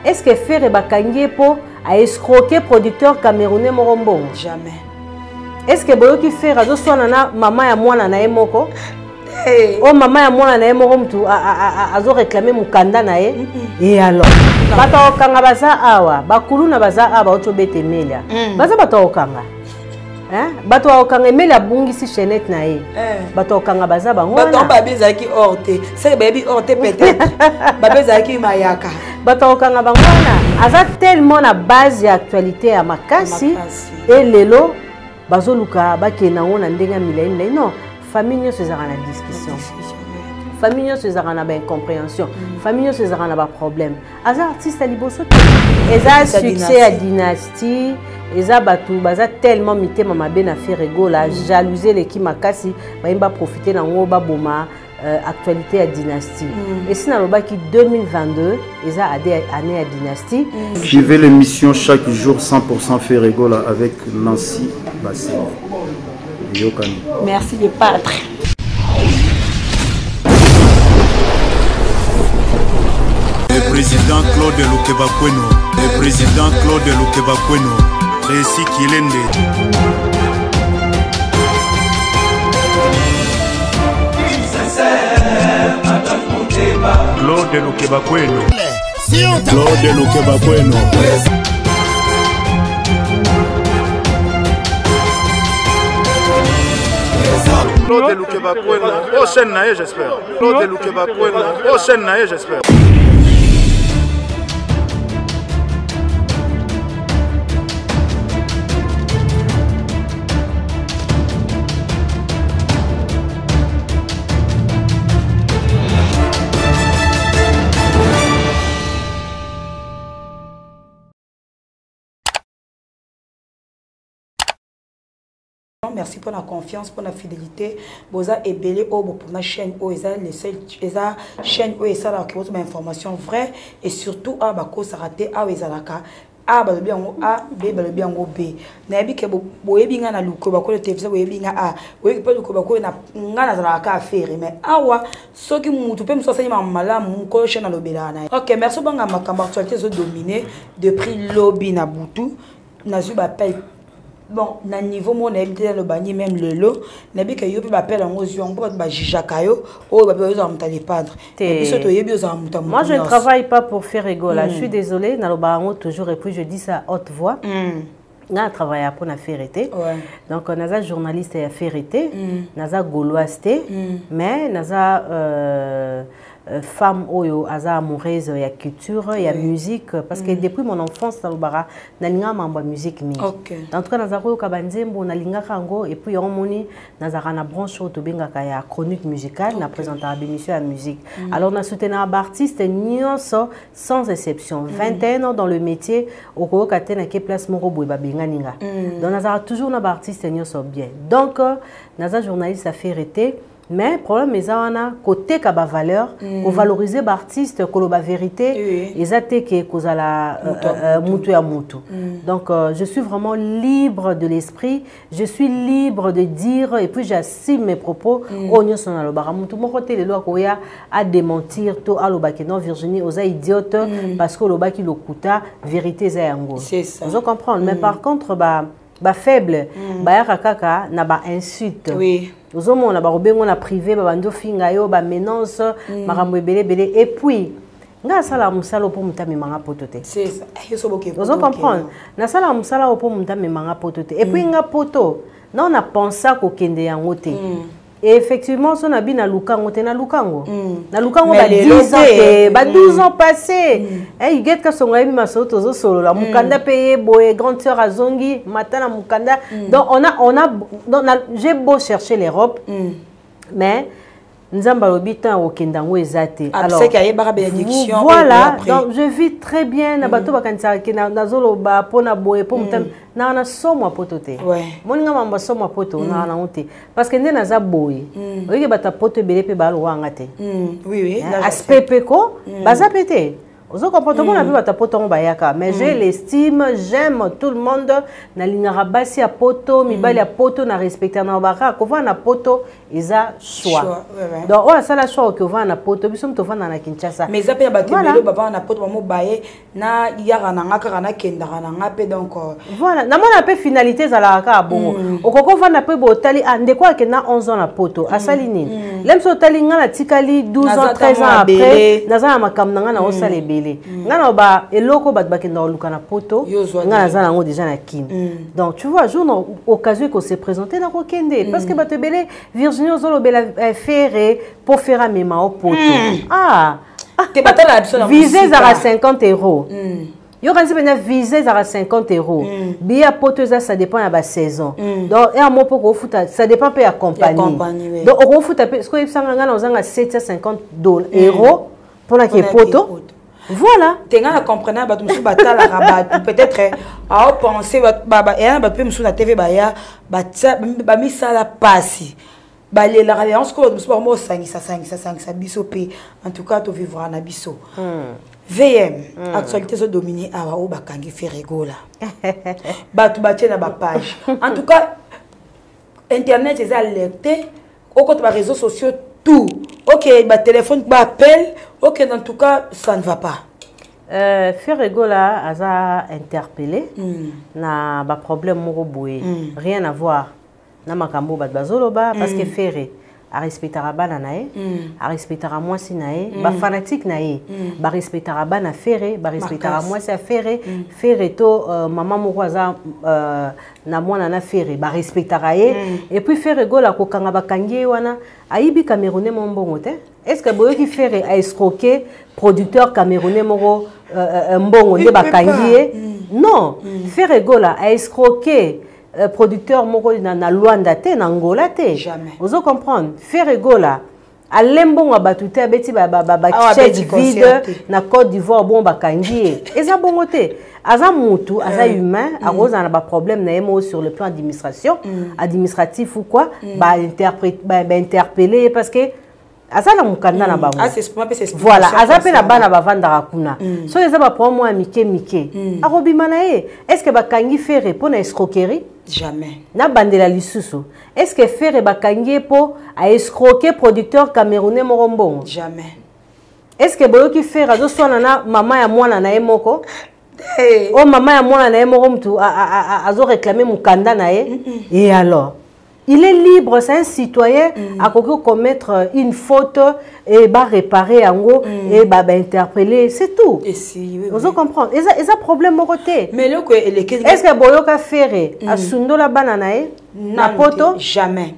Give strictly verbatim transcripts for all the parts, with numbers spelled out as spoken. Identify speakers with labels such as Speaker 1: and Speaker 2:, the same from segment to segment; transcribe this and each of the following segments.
Speaker 1: est-ce que Ferre bakangi po a escroquer producteur camerounais morombo?
Speaker 2: Jamais.
Speaker 1: Est-ce que boyo ki Ferre azo swana na maman ya mwana na ye moko? Oh maman ya mwana na ye moko mtu azo réclamer mukanda na ye. Et alors bato okanga baza awa bakulu na baza awa oto bete melia. Baza bato okanga. Hein? Bato okanga melia bungisi chenette na ye. Bato okanga baza bango.
Speaker 2: Bato babeza ki orte. C'est baby orte peut-être. Babeza ki mayaka.
Speaker 1: Bato okanga bango na aza tellement na base ya actualité ya makasi et lelo bazoluka bakena ngona ndenga milai milai. Non, famille nyonso ezaka na discussion. Famille nyonso ezaka na ba incompréhension. Famille nyonso ezaka na ba problème. Aza artiste liboso te. Eza succès à dynastie, eza batu baza tellement mitema mabe na Ferrego la jalouser l'équipe makasi ba imba profiter nango ba boma actualité à dynastie. Et si na loba ki deux mille vingt-deux eza année à dynastie.
Speaker 3: Suivez l'émission chaque jour cent pour cent Ferrego là avec Nancy Bassé.
Speaker 2: Merci de pâtre.
Speaker 4: Le président Claude Lukebakweno, le président Claude Lukebakweno, Réci Kilende. Claude Lukebakweno, Claude Lukebakweno. Claude Lukebakweno, prochaine naïe j'espère. Claude Lukebakweno, prochaine naïe j'espère.
Speaker 2: Merci pour la confiance, pour la fidélité. Boza et belé pour la chaîne où ils les seuls chaîne où ils ça la qui information vraie et surtout à bako s'arrêter à wezalaka a ba bien a b ba bien b na bi ke bo yebi nga na luko bako le télévision bo yebi nga a bo yebi pa luko bako na nga na zalaka affaire mais awa soki mutu pe mso sanya mala mu ko chaîne lobela na. OK, merci banga makamba actualité zo dominer depuis lobby na butu na zu ba paye. Bon, na niveau mon habité le bani même le lot, nabi que yo peut m'appeler en aux yeux, on peut pas jijakayo, oh bah besoin de m'taler padre. Moi
Speaker 1: je ne travaille pas pour faire rigolo. Je suis désolée, na lo barango toujours et puis je dis ça à haute voix. Na travaillé pour na ferité. Donc on a journaliste et ferité, naza gauloiste, mais naza euh femme oyo aza amoureuse ya culture ya musique parce que depuis mon enfance na lobara nalinga mamba musique mi en tout cas naza ko kabanzembo nalinga kango et puis on moni naza na branche to bengaka ya chronique musicale na présenter émission ya musique alors na soutenir un artiste nyonso sans exception vingt et un ans dans le métier au ko katena ke place moko boy ba benganinga donc naza toujours na artiste nyonso bien donc naza journaliste à ferité. Mais le problème est que côté ka ba valeur, ko valoriser ba artiste, ko lo ba vérité, ezate ke ko la mutu ya mutu. Donc euh, je suis vraiment libre de l'esprit, je suis libre de dire et puis j'assume mes propos. Onyo sona lo ba mutu mo côté le lo ko ya à démentir to alo ba ke non Virginie oza idiote parce que lo ba ki lo kuta vérité za yango.
Speaker 2: C'est ça.
Speaker 1: Vous comprenez? Mais par contre ba ba faible, ba ya kaka na ba insulte.
Speaker 2: Oui.
Speaker 1: Nous avons na privé, bando finga yo, ba menace, marambo ebele bele et puis nga sala musala pour mutami manga potote. C'est ça. Vous comprenez? Na sala musala pour mutami manga potote. Et puis nga poto, na on a pensé ko kende yango te. Et effectivement, son habit na lukango te na lukango. Na lukango ba dix ans te, ba douze ans passés. Eh, il get ka songa bi masoto zo solo la mukanda payé boye grande sœur azongi, matana mukanda. Donc on a on a donc j'ai beau chercher l'Europe. Mais Nzamba Lobitan au Kendango ezate. Alors voilà, donc je vis très bien na bato bakanisa ke na zolo ba pona boye po mutam na na somo potote. Ouais. Moninga mamba somo poto na na honte parce que ndena za boye. Oyeke bata poto belé pe ba lo wanga te.
Speaker 2: Oui oui.
Speaker 1: Aspect peko baza pété. Vous comprenez comment on a ta poto bayaka, mais j'ai l'estime, j'aime tout le monde. Na lingara basi a poto, mi bali a poto na respecter na baka, ko va na poto isa choix. Donc on a ça la choix que va na poto, biso mto va na Kinshasa.
Speaker 2: Mais ça peut ba kebelo baba na poto ba mo baye na yara na ngaka na kenda na ngape donc
Speaker 1: voilà, na mona pe finalité za la ka bon. Okoko va na pe botali ande quoi que na onze ans na poto, asali nini. Lem so tali ngana tikali douze ans treize ans après, na za makam na ngana osale ngana ba eloko bat bakenda oluka na poto ngana za nango déjà na kin. Donc tu vois jour na occasion qu'on s'est présenté na kokende parce que bat belé Virginie ozolo bela ferré pour faire à mema au poto. Ah
Speaker 2: te batala biso na
Speaker 1: visé à cinquante euros. Yo quand c'est visé à cinquante euros. Bia poto ça dépend à ba saison. Donc et à mon poko futa ça dépend peu à compagnie. Donc on futa parce que ça ngana ozanga sept cent cinquante euros pour la poto. Voilà.
Speaker 2: Tenga comprenant ba tumsu batala rabat peut-être à penser ba et un ba pe musu na T V ba ya ba ba misala pasi. Ba les la alliance ko tumsu ba mo sangisa sangisa sangisa biso pe en tout cas to vivre na biso. V M actualité so dominer awa o bakangi Ferregola. Ba tu batie na ba page. En tout cas internet est alerté au côté ba réseaux sociaux tout. OK, bah téléphone, bah appel. OK, en tout cas, ça ne va pas.
Speaker 1: Euh, Ferregola a interpellé. Mm. Na ba problème moko boye. Mm. Rien à voir. Na makambo ba bazoloba parce mm. que Ferré a respectera bana nae, mm. a respectera moi si nae, mm. ba fanatique nae, mm. ba respectera bana Ferré, ba respectera moi si a Ferré, mm. Ferré to euh, maman moko aza euh, na mwana na Ferré, ba respectera ye mm. et puis Ferregola ko kanga ba kangie wana aibi Camerounais mon bongo te. Est-ce que boyo ki Ferré a escroqué producteur camerounais moko euh, mbongo de ba kangie? Mm. Non, mm. Ferregola a escroqué Euh, producteur moko na na Luanda te na Angola te.
Speaker 2: Jamais.
Speaker 1: Vous comprendre. Ferregola a lembongo abatuté abeti ba ba ba chèque vide na Côte d'Ivoire bon ba kangie. Eza bongo te. Aza mutu, aza humain, a roza na ba problème na emo sur le plan administration, administratif ou quoi, ba interprète ba interpeller parce que asa na mukanda na bango.
Speaker 2: Ah c'est c'est
Speaker 1: voilà, asa pe na bana ba vanda kuna. So eza ba promo a mike mike. A robima na ye. Est-ce que ba kangi Ferré pour na escroquerie?
Speaker 2: Jamais.
Speaker 1: Na bandela lisusu. Est-ce que Ferré ba kangi po a escroquer producteur camerounais morombongo?
Speaker 2: Jamais.
Speaker 1: Est-ce que boyo ki Ferré azo swana na mama ya mwana na ye moko? Hey. Oh mama ya mwana na ye moko mtu azo réclamer mukanda na ye. Et alors? Il est libre, c'est un citoyen mm. à commettre une faute et bah réparer en gros mm. et bah, bah interpeller, c'est tout.
Speaker 2: Et si, oui,
Speaker 1: vous oui. comprenez? Et ça, et ça problème au côté.
Speaker 2: Mais le quoi, est-ce
Speaker 1: que Boyoka Ferré a sundo la bananae na poto?
Speaker 2: Jamais.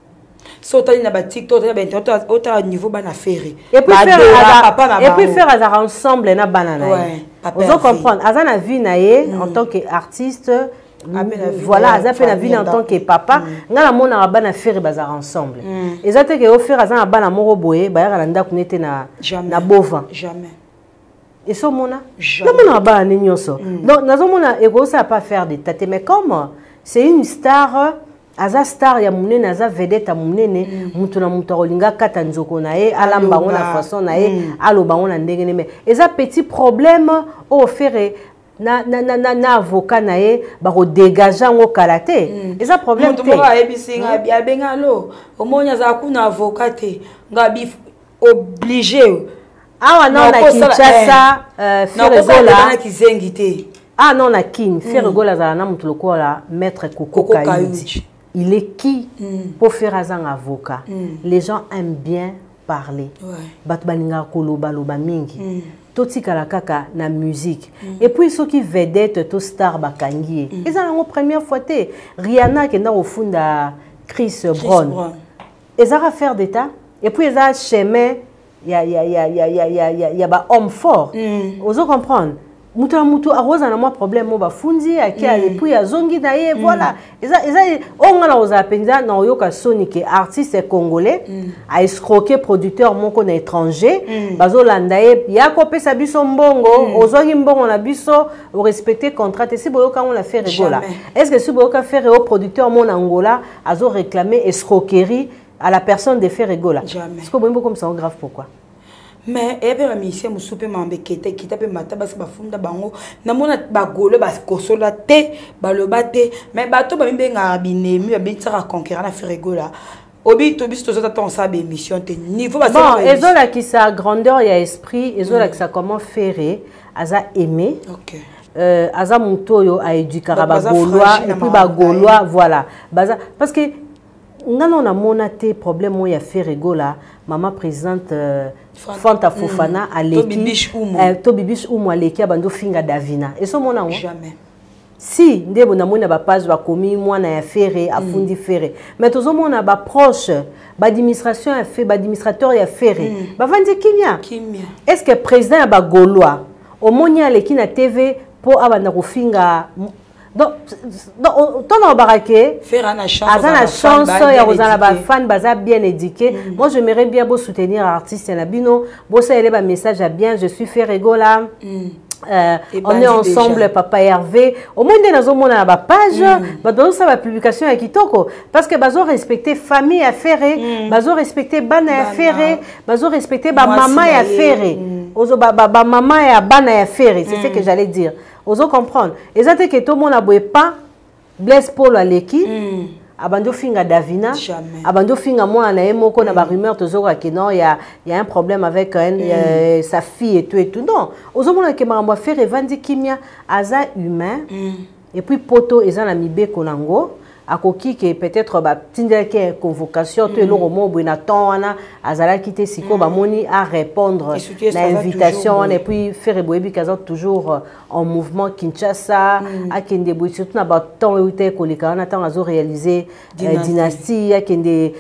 Speaker 2: Sauter na batik, tout na bento, autant niveau bana Ferré.
Speaker 1: Et puis faire, et puis faire azar ensemble na bananae. Vous comprenez? Azar na vie nae en tant qu'artiste. Voilà, ça fait la vie en tant que papa. Nga na mona bana Ferré bazar ensemble. Et ça te que offrir azana bana moro boye, ba ya landa kunete na na bova.
Speaker 2: Jamais.
Speaker 1: Et so mona. Na mona bana nyonso. Donc nazo mona ego ça pas faire de tâte mais comme c'est une star aza star ya munene aza vedette munene mutu na mutu olinga kata nzoko na ye alamba ngona façon na ye aloba ngona ndenge ne mais et ça petit problème au Ferré na na na na na avocat na ye ba ko dégager ngo kalaté et ça problème
Speaker 2: te mo a ebisinga bia bengalo o monya za ku na avocat te ngabi obligé
Speaker 1: ah non na Kinshasa Ferregola
Speaker 2: na kizengité
Speaker 1: ah non na kin Ferregola za na mutu lokola maître Koko Kayudi. Il est qui mm. pour faire un avocat? Mm. Les gens aiment bien parler. Bat balinga koloba loba mingi. Toti kalakaka na musique. Mm. Et puis ceux qui vedette to star bakangi. Mm. Ils ont la première fois te Rihanna qui est au fond de Chris, Chris Brown. Brown. Ils ont affaire d'état. Et puis ils ont chemin. Il y a il y a il y a il y a il y a il y a il y a ba homme fort. Vous comprenez? Mutu mutu aroza na moi problème mo ba fundi akia et puis azongi na ye voilà eza eza onga na oza penza na oyoka sonike artiste congolais a escroquer producteur moko na étranger bazo landa ye ya ko pesa biso mbongo ozongi mbongo na biso o respecter contrat et si boyoka on la fait rigola est-ce que si boyoka faire au producteur mon Angola azo réclamer escroquerie à la personne de faire rigola est-ce que bon comme ça grave pourquoi
Speaker 2: mais et bien musicien musupe mambe kete kita pe mata basi bafunda bango na mona ba golo ba kosola te ba loba te mais bato ba mbenga binemi ba bitara conquérir na frigola obi to biso to ta sa be mission te niveau ba
Speaker 1: bon ezola qui sa grandeur ya esprit ezola qui sa comment faire aza aimer
Speaker 2: OK
Speaker 1: euh aza mutoyo a éduquer ba gaulois et puis ba gaulois voilà baza parce que ngano na mona te problème mo ya frigola maman présidente euh, Fanta Fofana mm. aleki to bibish umu aleki abando finga davina et so mona
Speaker 2: jamais
Speaker 1: si ndebo na mona ba page ba komi mwana ya ferre afundi ferre mais tozo mona ba proche ba administration ya fait ba administrateur ya ferre mm. ba vandi kimia
Speaker 2: kimia
Speaker 1: est-ce que président ba gaulois au monia aleki na T V po abanda ko finga donc donc ton barake
Speaker 2: faire une chance
Speaker 1: à la chance il y a aux la fan baza bien éduqué mm. moi j'aimerais bien beau soutenir artiste la bino beau ça élève un message à bien je suis Ferrego là mm. euh, on est ensemble déjà. Papa Hervé au moins des nazo mona ba page mm. ba donc ça va publication à kitoko parce que bazo respecter famille à ferré mm. bazo respecter bana à ferré bazo respecter ba maman à ferré ozo ba ba maman ya bana ya ferré c'est mm. ce que j'allais dire. Ozo comprendre. Et ça que tout le monde n'a pas Blaise Paul Aleki, mm. abando finga Davina,
Speaker 2: jamais.
Speaker 1: Abando finga moi na emoko na ba rumeur tozora que non il y a il y a un problème avec un, mm. euh, sa fille et tout et tout non. Ozo mona que mama faire revandi kimia aza humain mm. et puis poto eza na mibe konango. Akoki que peut-être ba tindeke convocation to eloko mo bwina tona azala kité siko ba moni à répondre l'invitation et puis faire boyebi kaza toujours en mouvement Kinshasa à kende boy surtout na ba temps uté kolika na temps azo réaliser dynastie à kende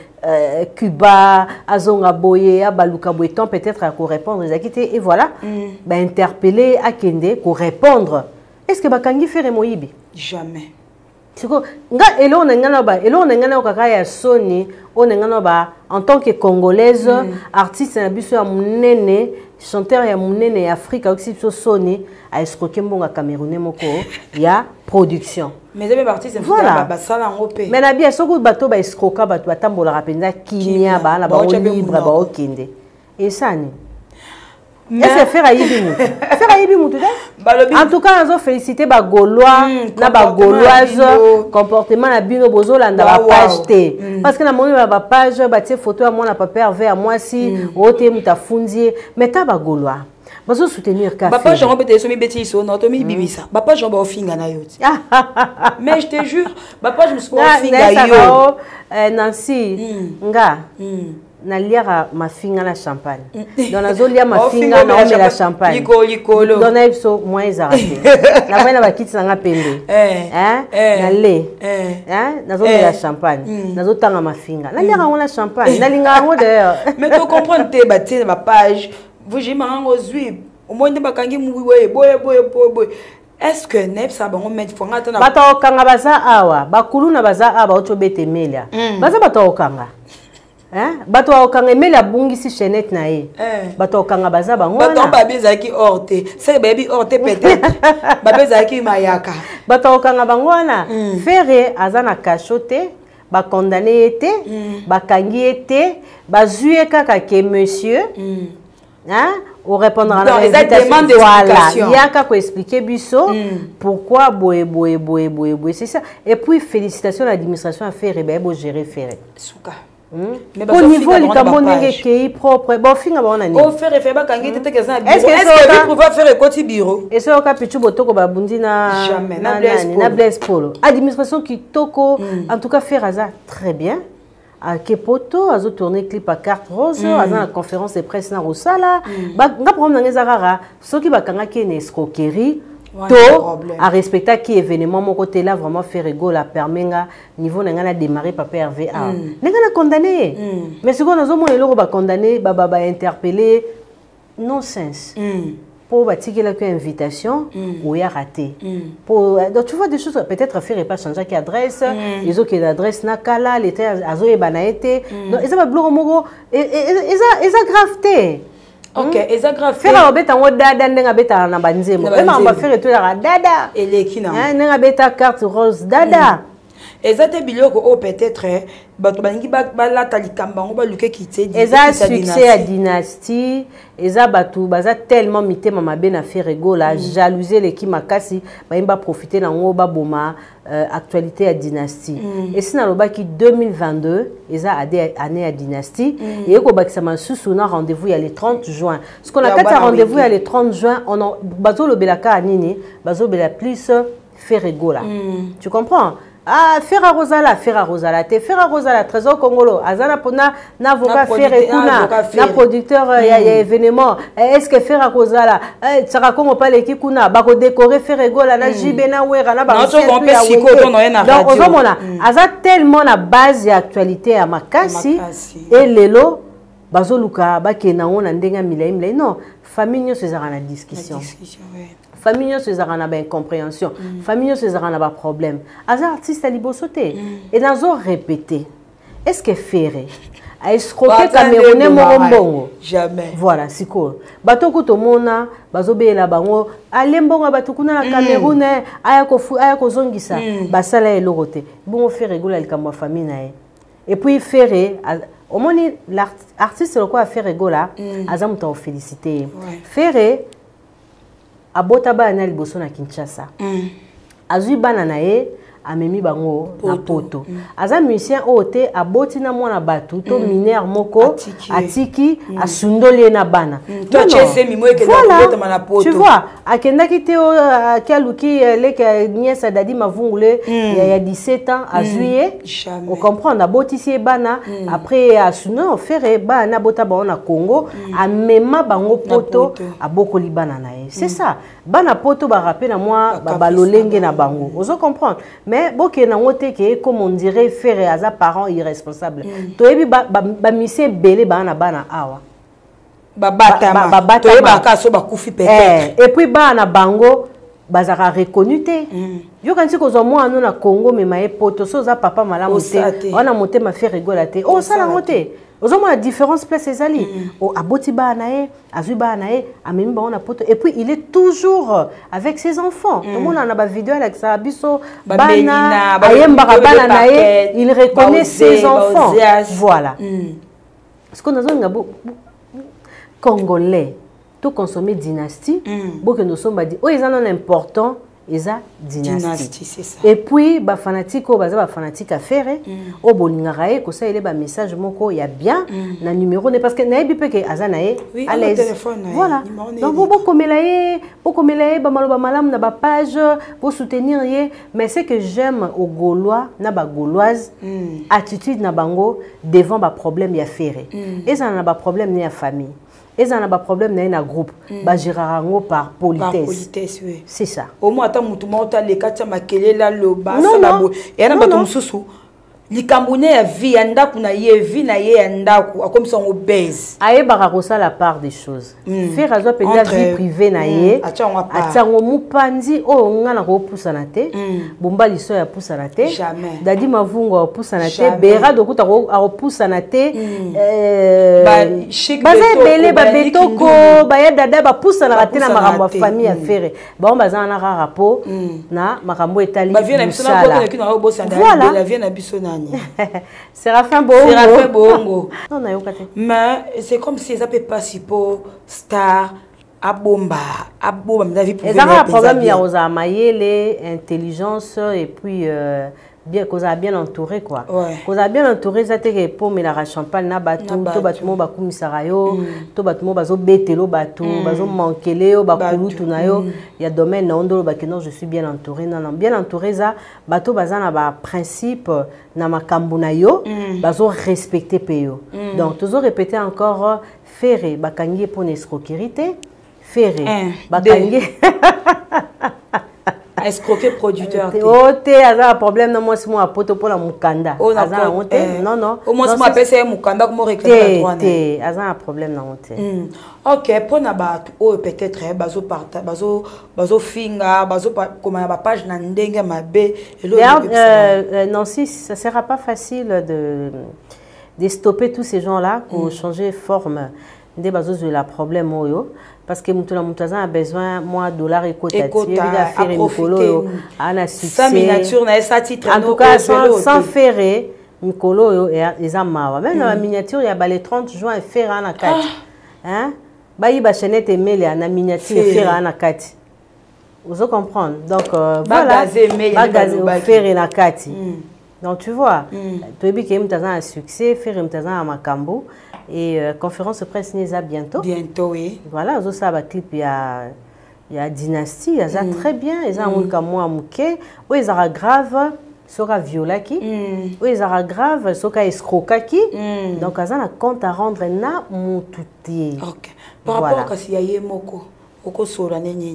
Speaker 1: Cuba azonga boye a baluka boy temps peut-être à ko répondre les akité et voilà ba interpeller à kende ko répondre est-ce que ba kangi faire moyibi
Speaker 2: jamais.
Speaker 1: Siko nga elo nengana ba elo nengana kaka ya soni o nengana ba en tant que congolaise mm. artiste na biso ya munene chanteur ya munene ya Afrika oxypso soni a escroquer mbonga camerounais moko ya production
Speaker 2: mais les artistes
Speaker 1: voilà
Speaker 2: ba sala ngopé
Speaker 1: mais na bien soko bato ba escroquer bato batambola rapenza kimia ba na ba libre ba okende et ça ni est-ce que faire ayibi mutu faire ayibi mutu en tout cas on féliciter ba gaulois na ba gauloise comportement na bino bozolanda ba page té parce que na moni ba page ba tie photo à moi na papa Hervé à moi si oté muta fundier mais ta ba gaulois bazo soutenir ka
Speaker 2: papa Jean peut so mi beti so na to mi bimisa papa Jean ba ofinga na yoti mais je te jure papa je me suis ofinga yo
Speaker 1: Nancy nga na liara mafinga na champagne donc nazo lia mafinga na omela la champagne
Speaker 2: liko likolo
Speaker 1: donc na biso moins arrêté na bana bakiti nga pembe hein na le hein nazo mela champagne nazo tanga mafinga na liara ngona champagne na linga ngo d'ailleurs
Speaker 2: mais tu comprends te batie ma page vous j'ai mango zui au moins de bakangi muwe boye boye boye est-ce que nep ça bango mettre faut ngata na
Speaker 1: bato kanga baza awa bakulu na baza aba ocho betemelia baza bato kanga hein bato okanga emela bungisi chenette na ye bato okanga baza bango
Speaker 2: bato babeza ki orte c'est baby orte peut-être babeza ki mayaka
Speaker 1: bato okanga bango na faire azana cachoté ba condamné été ba kangi été ba zué kaka ke monsieur hein on répondra à l'invitation voilà il y a qu'à expliquer biso pourquoi boye boye boye boye boye c'est ça et puis félicitations à l'administration à faire et ben gérer faire
Speaker 2: souka.
Speaker 1: Mais au niveau du Cameroun qui est propre, bon finga bon ani.
Speaker 2: Oh faire faire ba kangi tete que ça bureau. Est-ce que vous pouvez faire côté bureau?
Speaker 1: Et ça au cas pichu botoko ba bundi na
Speaker 2: jamais na
Speaker 1: na Blaise Paul. Administration qui toko en tout cas faire ça très bien. À Kepoto azo tourner clip à carte rose, à la conférence de presse na Rosala. Ba nga problème na ngezarara, ceux qui ba kanga qui est escroquerie. To à respecter qui événement mon côté là vraiment faire rigolo la permenga niveau n'a pas démarré papa Hervé a n'a pas condamné mais ce qu'on a zomo eloko ba condamné ba ba interpellé nonsense pour bâtir la invitation ou y a raté pour donc tu vois des choses peut-être faire pas changer qui adresse les autres qui adresse nakala l'été azo e banaete donc ça va bloquer mogo et et ça et ça graveté.
Speaker 2: OK, et ça grave.
Speaker 1: Faire un bêta en dada n'enga bêta na banzemo. Même on va faire tout la dada.
Speaker 2: Et les qui n'a.
Speaker 1: Hein n'enga bêta carte rose dada.
Speaker 2: Ezate biloko o peut-être bato balingi ba la talikamba on ba luke kité
Speaker 1: di. Eza succès à dynastie, eza bato baza tellement mité mama ben na Ferrego la jalousie les qui makasi ba imba profiter na ngo ba boma actualité à dynastie. Et si na loba ki deux mille vingt-deux eza année à dynastie et ko bakisa masusu na rendez-vous il y a le trente juin. Ce qu'on a quatre rendez-vous il y a le trente juin on a bazo lo belaka anini bazo bela plus Ferrego là. Tu comprends? Ah, Ferra Rosala, Ferra Rosala, te Ferra Rosala, Trésor Congolo, Azana Pona, n'avocat Ferre Kuna, na producteur, il y a événement. Est-ce que Ferra Rosala, tu as comment pas l'équipe Kuna, bako décorer Ferrego la na jibena wera na ba. Donc on a Aza tellement la base d'actualité à Makasi et lelo bazo luka ba ke na ona ndenga milai milai non, famille se zara na discussion. Famille se zara na ba incompréhension, famille se zara na ba problème. Aza artiste à libosoté et nazo répéter. Est-ce que Ferré a escroqué Camerounais Morombongo?
Speaker 2: Jamais.
Speaker 1: Voilà, siko. Bato kuto mona, bazo be la bango, alembonga bato kuna na Camerounais, aya ko fu aya ko zongisa, basala elorote. Bon Ferré gola likamwa famille na e. Et puis Ferré au moins l'artiste le quoi Ferré gola, azam ta féliciter. Ferré abota bana liboso na Kinshasa. Azui bana na ye amemi bango na poto. Aza musicien ote aboti na mwana batu to mineur moko atiki asundoli na bana.
Speaker 2: Toi tu sais mimo ke na poto.
Speaker 1: Tu vois, akenda kite o kaluki leke niesa dadi mavungule il y a dix-sept ans azuye. On comprend aboti si bana après asuno Ferré bana bota ba na Congo amema bango poto aboko li bana na ye. C'est ça. Bana poto ba rapper na moi ba balolenge na bango. Vous comprendre? Mais boké na ngote ke comme on dirait Ferré aza parents irresponsables. Toyebi ba ba mise belé ba na bana awa.
Speaker 2: Ba batama. Ba batama. Ba kaso ba kufi peut-être.
Speaker 1: Et puis ba na bango bazara reconnu te. Yo kanti ko zo moi na Congo mais maé poto so za papa malamu te. On a monté ma Ferré gola te. Oh ça la ngote. Aux hommes la différence place ses alliés. Au aboti ba nae, azu ba nae, amemi ba on a poto. Et puis il est toujours avec ses enfants. Tout le monde en a ba vidéo avec sa biso bana, ayemba bana nae, il reconnaît ses enfants. Voilà. Parce qu'on a un ngabo congolais tout consommer dynastie, beaucoup nous sommes dit oh ils en ont important. Eza dynastie, c'est ça. Et puis ba fanatique o baza ba fanatique à faire o bolingarae ko ça il est ba message moko ya bien na numéro ne parce que na ebi peke azanae
Speaker 2: à l'aise.
Speaker 1: Voilà. Donc vous beaucoup melaye, beaucoup melaye ba maloba malam na ba page pour soutenir ye mais c'est que j'aime au Gaulois na ba gauloise attitude na bango devant ba problème ya Ferré. Et ça na ba problème ni ya famille. Et ça n'a pas de problème dans un groupe. Bah gérarango par politesse. Par
Speaker 2: politesse, oui.
Speaker 1: C'est ça.
Speaker 2: Au moins, attends, tu m'as les quatre makele là le bas.
Speaker 1: Non, non.
Speaker 2: Et on a pas sous. Les Camerounais a vie anda kuna ye vie na ye anda comme sont obèses.
Speaker 1: Aye barakosa la part des choses. Faire azo pe la vie privée na ye. Atango mupandi o ngana ko pusana te. Bomba liso ya pusana te.
Speaker 2: Jamais.
Speaker 1: Dadi mavungo pusana te. Bera dokuta ko pusana te. Euh
Speaker 2: ba chic
Speaker 1: ba bele ba betoko ba ya dada ba pusana te na makambo famille à faire. Ba on baza na rapo na makambo etali.
Speaker 2: Ba vie na biso na boto na bosa na la vie na biso na
Speaker 1: Séraphin Bongo.
Speaker 2: Séraphin Bongo.
Speaker 1: Non, non,
Speaker 2: mais c'est comme si ça peut pas si pour star à bomba, à bomba, mais la vie
Speaker 1: pouvait. Il y a un problème, il y a aux amayele, intelligence et puis euh, bien qu'on a bien entouré quoi. Qu'on a bien entouré, ça t'est pour mais la champagne na batu, to batumo baku misarayo, to batumo bazo betelo batu, bazo mankeleo bakulu tunayo. Il y a domaine na ondolo bakeno je suis bien entouré, non non bien entouré ça, bato bazana ba principe na makambu na yo, bazo respecter peyo. Donc toujours répéter encore Ferré bakangi pour escroquerie, Ferré bakangi
Speaker 2: escroquer producteur.
Speaker 1: Oh, tu as un problème, non, moi, c'est moi, poto pour la mukanda.
Speaker 2: Oh,
Speaker 1: non, non.
Speaker 2: Au moins, moi, c'est mukanda, comme réclamer la droite.
Speaker 1: Tu as un problème, non,
Speaker 2: ok, pour na ba, oh, peut-être, bazo parta, bazo, bazo finga, bazo comme ma page n'andenge ma bé.
Speaker 1: Non, si, ça sera pas facile de, de stopper tous ces gens-là pour changer forme. nde bazozwela problème oyo parce que mutu na mutu aza na besoin moi dollar ekota ti ebika fere mikolo oyo ana succès
Speaker 2: miniature na esa titre
Speaker 1: en tout cas sans fere mikolo oyo eza mawa même na miniature ya bale trente juin fere ana kati hein bayiba chaînette emele na miniature fere ana kati vous comprendre donc euh, voilà bagaze fere na kati donc tu vois toyebi ke mutu aza na succès fere mutu aza na makambo. Et euh, conférence de presse Nisa bientôt.
Speaker 2: Bientôt, oui.
Speaker 1: Voilà, ça va clip, il y a, il y a Dynastie, il y a mm. très bien, il y a un cas moi mouké, où il y a grave, sera violaki, où il y a grave, sera escrocaki. Donc, il y a un compte à rendre na moutouté.
Speaker 2: Ok. Par rapport à ce qu'il y a moko, oko sora neni.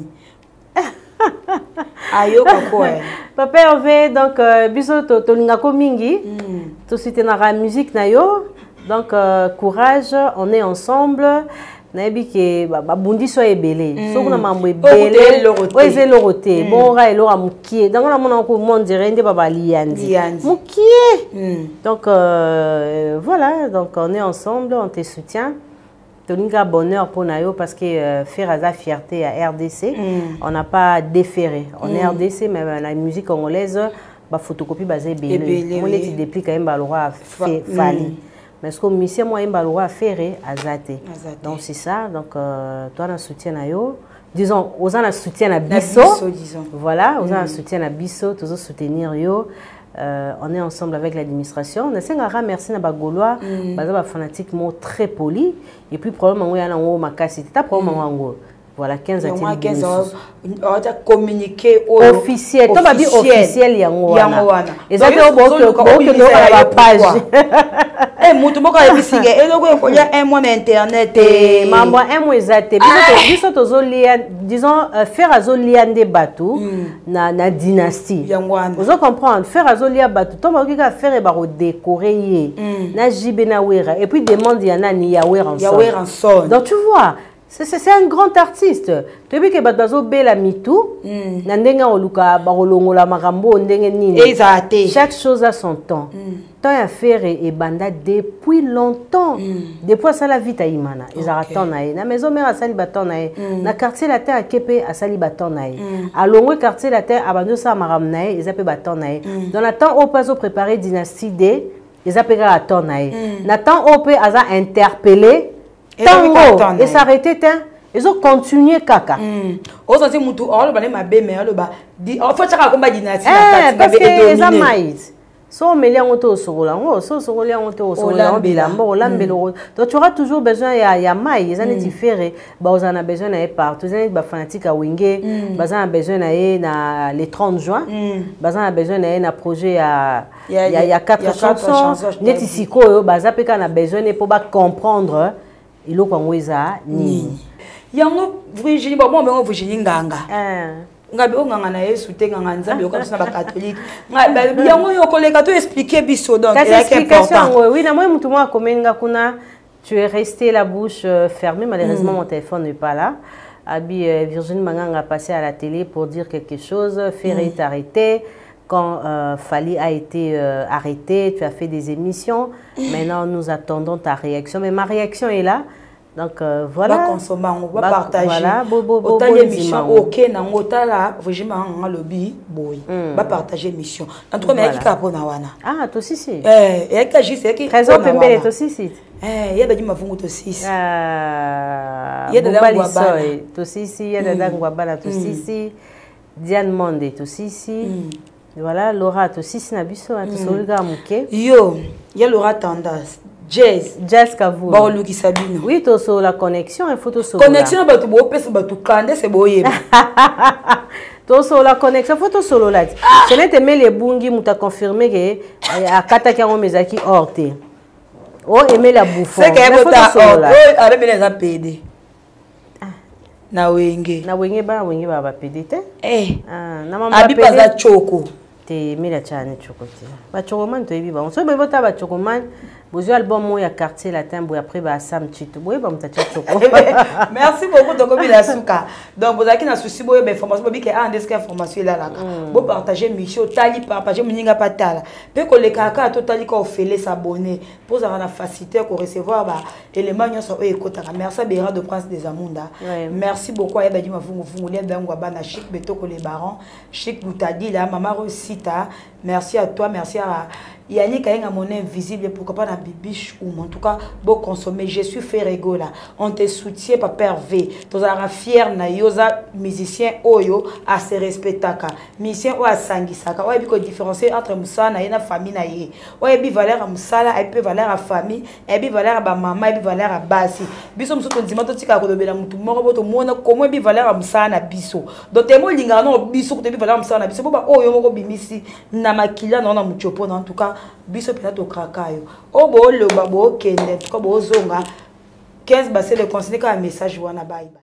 Speaker 2: Ayo kako eh.
Speaker 1: Papa Hervé, donc biso to to ngako mingi, to cité na la musique na yo. Donc, euh, courage, on est ensemble. Nabi ke babundi so ebele. So kuna mambo ebele. Ouais, c'est loroté. Bon ra elora mukie. Donc on a mon monde dirait ndé baba liandi. Mukie. Donc euh, voilà, donc on est ensemble, on te soutient. Toninga bonheur pour nayo parce que euh, faire à fierté à R D C, on n'a pas déféré. On est R D C mais la musique congolaise, ba photocopie basée ebele. On les depuis quand même ba lora fali. Mais ce que monsieur moi imba loi ferré azate. Donc c'est ça. Donc euh, toi on soutien à yo. Disons aux en soutien à bisso. Voilà, aux en soutien à bisso, tous soutenir yo. Euh, on est ensemble avec l'administration. On essaie de remercier na bagolois, baza ba fanatiquement très poli et puis probablement on y a na ngo makasi. Ta probablement ngo. Voilà, quinze à
Speaker 2: quinze ans. On a communiqué
Speaker 1: officiel. Toi, tu officiel, yango. Et ça, tu as une page.
Speaker 2: Eh, mutu moko ya bisinga. Et donc, il y a un mois d'internet.
Speaker 1: Maman, un mois exact. Disons, faire azolia des bateaux na na dynastie. Vous comprenez? Faire azolia bateau. Toi, tu vas faire baro décorer. Na jibe na wera. Et puis demande yana ni ya wera en son. Donc tu vois. C'est un grand artiste. Tu vois que Badbazo Bela Mitou, Nandenga Oluka, Barolongo la Marambo, Ndengenini. Chaque chose a son temps. Tant à faire et Banda depuis longtemps. Depuis ça la vie Taïmana. Ils attendent naï. Na maison mère à Salibaton naï. Na quartier la terre à Kepe à Salibaton naï. À Longwe quartier la terre à Bandosa Maram naï. Ils appellent Baton naï. Dans la temps au pas au préparé dynastie D, ils appellent à Ton naï. Na temps au peu à interpellé. Tango et s'arrêter ils ont continué kaka.
Speaker 2: Aux anciens moutou oh le balai ma belle mère le bas dit en fait ça raconte dynastie
Speaker 1: parce que les amaïs so mêlés en auto sur là oh so sur là en auto sur là bilambo lambelo donc tu auras toujours besoin ya ya maïs ils en est différé bah on a besoin d'aller partout ils ont fanatique à Wingé bah on a besoin d'aller na les trente juin bah on a besoin d'aller na projet à il y a il y a quatre chansons net ici quoi bah ça peut qu'on a besoin pour pas comprendre il faut qu'on voit ni
Speaker 2: yango Virginie bon moi Virginie nganga ngabe nganga na Yesu te nganga nzambe yo kana ba catholique ngabe yango yo koleka to expliquer biso donc
Speaker 1: c'est important oui na moi mutu moi komenga kuna tu es resté la bouche fermée malheureusement mon téléphone n'est pas là abi Virginie Manganga a passé à la télé pour dire quelque chose Ferré est arrêté quand euh, Fali a été euh, arrêté, tu as fait des émissions. Maintenant, nous attendons ta réaction. Mais ma réaction est là. Donc, euh, voilà.
Speaker 2: On va consommer, on va partager.
Speaker 1: Voilà, bo, bo, bo,
Speaker 2: autant d'émissions, ok, nan autant là, vraiment, on a lobby, boy. On va partager l'émission. En tout cas, mais qui capone wana.
Speaker 1: Ah, toi aussi, si.
Speaker 2: Eh, et qui agit, c'est qui.
Speaker 1: Trésor Pembele, toi aussi, si.
Speaker 2: Eh, il y a des gens qui font aussi.
Speaker 1: Ah, il y a des gens qui font aussi, si. Il y a des gens qui font aussi, si. Diane Monde, toi aussi, si. Voilà, Laura, tu aussi, c'est Nabiso, tu sais, le gars, mouké.
Speaker 2: Yo, il y a Laura Tendance, Jazz.
Speaker 1: Jazz Kavou.
Speaker 2: Bon, Luki Sabine.
Speaker 1: Oui, tu as la connexion, il faut te sauver.
Speaker 2: Connexion, bah, tu peux faire, bah, tu candes, c'est beau. Tu
Speaker 1: as la connexion, il faut te solo là. Je n'ai pas aimé les bungi, tu as confirmé que à Kataka, on m'a dit orte. Oh, aimer la bouffe.
Speaker 2: C'est qu'elle est là. Oh, avec les a pédé. Na wenge.
Speaker 1: Na wenge ba, wenge ba ba pédé.
Speaker 2: Eh.
Speaker 1: Ah, na mama
Speaker 2: pédé. Abi pas choco.
Speaker 1: Te mila chane chocolat. Ba chocoman to ebi ba. On se bebo ta ba chocoman. Vous album moi quartier latin boy après ba Sam Chito. Boy ba mutacha choko.
Speaker 2: Merci beaucoup donc comme la souka. Donc vous avez na souci boy ben information bobi que ah ndeska information là là. Bo partager mission tali partager muninga patala. Pe ko le kaka to tali ko ofele s'abonner pour avoir la facilité ko recevoir ba élément nyonso e kotaka. Merci Béra de Prince des Amunda. Merci beaucoup ya badi mavungu vungu le bangwa bana chic betoko les barons chic boutadi là maman Rosita. Merci à toi, merci à Yannick a un monnaie invisible, pourquoi pas dans Bibiche ou en tout cas, beau consommer. Je suis Ferrego là. On te soutient, pas pervé. Tu es fier, na yosa musicien oyo à se respecter. Musicien ou à sangisaka. Ouais, bi différencier entre Moussana et na famille na yé. Ouais, bi valeur à Moussala, et puis valeur à famille, et puis valeur à ba maman, et puis valeur à Basi. Biso mousso ton dimanche tika ko dobela mutu moko boto mona comment bi valeur à Moussana biso. Donc te mo linga non biso ko te bi valeur à Moussana biso. Boba oyo moko bimisi na makila na na muchopo en tout cas. Biso peut-être au krakayo obo lo babo kende ko bozonga quinze basé le conseiller ka message wana bye.